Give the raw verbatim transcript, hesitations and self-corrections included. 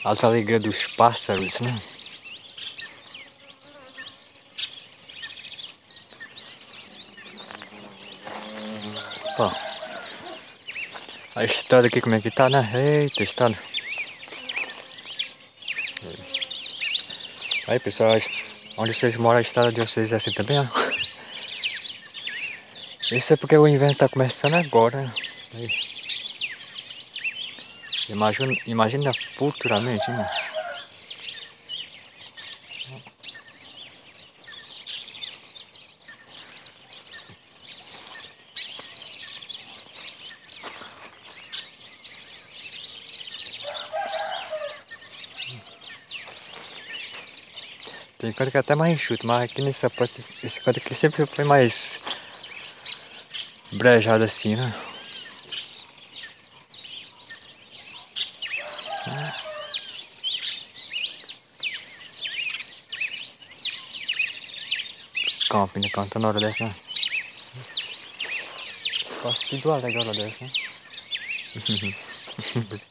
as alegrias dos pássaros, né? Ó, a estrada aqui como é que tá, né? Eita, estrada. Aí, pessoal, onde vocês moram, a estrada de vocês é assim também, ó. Isso é porque o inverno tá começando agora, né? Aí. Imagina, imagina futuramente, né? Tem canto que é até mais enxuto, mas aqui nessa parte, esse canto aqui sempre foi mais brejado assim, né? Camping, canta na hora dessa, né? Gosto tudo alegre na hora dessa, né?